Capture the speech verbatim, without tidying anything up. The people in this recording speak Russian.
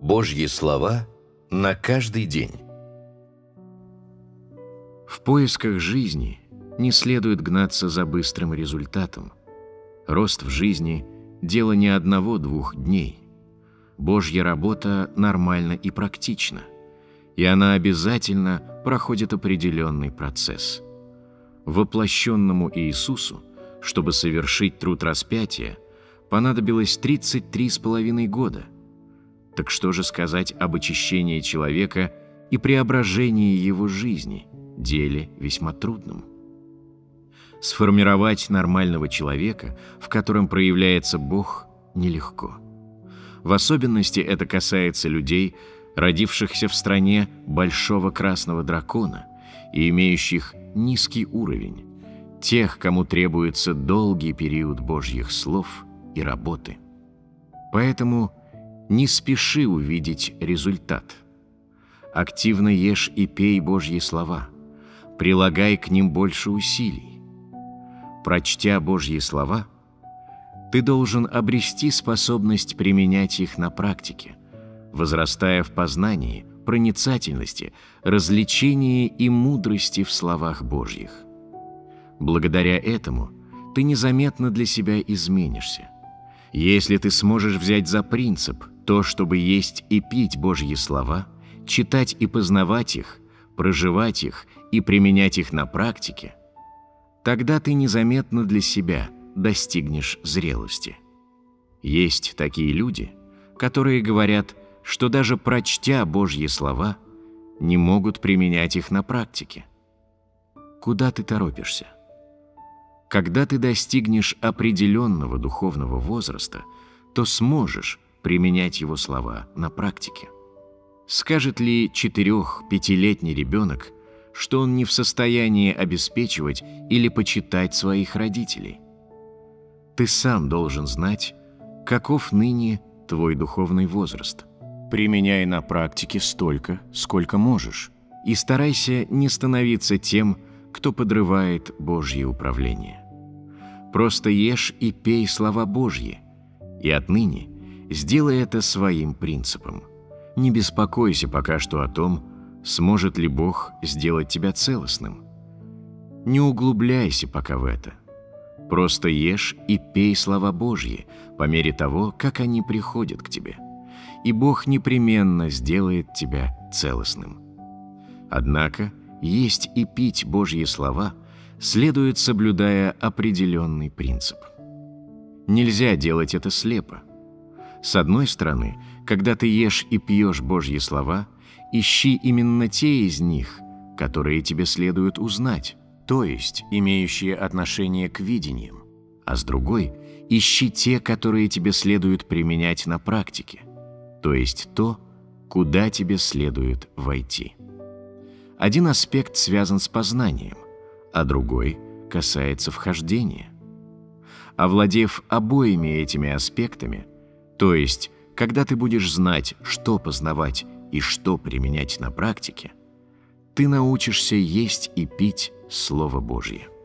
Божьи слова на каждый день. В поисках жизни не следует гнаться за быстрым результатом. Рост в жизни – дело не одного-двух дней. Божья работа нормальна и практична, и она обязательно проходит определенный процесс. Воплощенному Иисусу, чтобы совершить труд распятия, понадобилось тридцать три с половиной года. Так что же сказать об очищении человека и преображении его жизни, деле весьма трудном? Сформировать нормального человека, в котором проявляется Бог, нелегко. В особенности это касается людей, родившихся в стране большого красного дракона и имеющих низкий уровень, тех, кому требуется долгий период Божьих слов и работы. Поэтому не спеши увидеть результат. Активно ешь и пей Божьи слова, прилагай к ним больше усилий. Прочтя Божьи слова, ты должен обрести способность применять их на практике, возрастая в познании, проницательности, развлечении и мудрости в словах Божьих. Благодаря этому ты незаметно для себя изменишься. Если ты сможешь взять за принцип то, чтобы есть и пить Божьи слова, читать и познавать их, проживать их и применять их на практике, тогда ты незаметно для себя достигнешь зрелости. Есть такие люди, которые говорят, что даже прочтя Божьи слова, не могут применять их на практике. Куда ты торопишься? Когда ты достигнешь определенного духовного возраста, то сможешь применять его слова на практике. Скажет ли четырех-пятилетний ребенок, что он не в состоянии обеспечивать или почитать своих родителей? Ты сам должен знать, каков ныне твой духовный возраст. Применяй на практике столько, сколько можешь, и старайся не становиться тем, кто подрывает Божье управление. Просто ешь и пей слова Божьи, и отныне сделай это своим принципом. Не беспокойся пока что о том, сможет ли Бог сделать тебя целостным. Не углубляйся пока в это. Просто ешь и пей слова Божьи по мере того, как они приходят к тебе, и Бог непременно сделает тебя целостным. Однако есть и пить Божьи слова следует, соблюдая определенный принцип. Нельзя делать это слепо. С одной стороны, когда ты ешь и пьешь Божьи слова, ищи именно те из них, которые тебе следует узнать, то есть имеющие отношение к видениям, а с другой – ищи те, которые тебе следует применять на практике, то есть то, куда тебе следует войти. Один аспект связан с познанием, а другой касается вхождения. Овладев обоими этими аспектами, то есть когда ты будешь знать, что познавать и что применять на практике, ты научишься есть и пить Слово Божье.